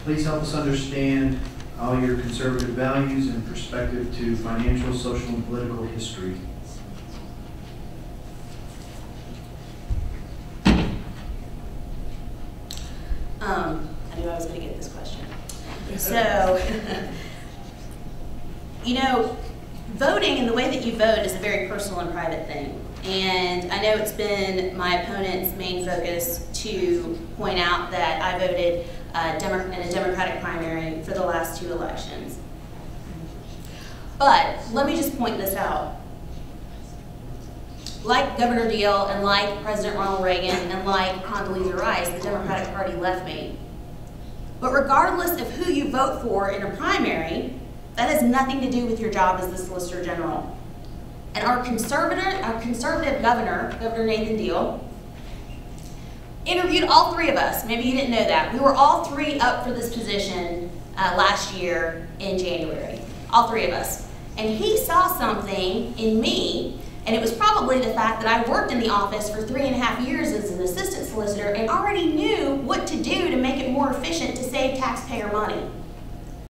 Please help us understand all your conservative values and perspective to financial, social, and political history. I knew I was going to get this question. So, you know, voting and the way that you vote is a very personal and private thing. And I know it's been my opponent's main focus to point out that I voted in a Democratic primary for the last 2 elections. But let me just point this out. Like Governor Deal and like President Ronald Reagan and like Condoleezza Rice, the Democratic Party left me. But regardless of who you vote for in a primary, that has nothing to do with your job as the Solicitor General. And our conservative governor, Governor Nathan Deal, interviewed all 3 of us. Maybe you didn't know that. We were all 3 up for this position last year in January. All 3 of us. And he saw something in me, and it was probably the fact that I worked in the office for 3.5 years as an assistant solicitor and already knew what to do to make it more efficient to save taxpayer money.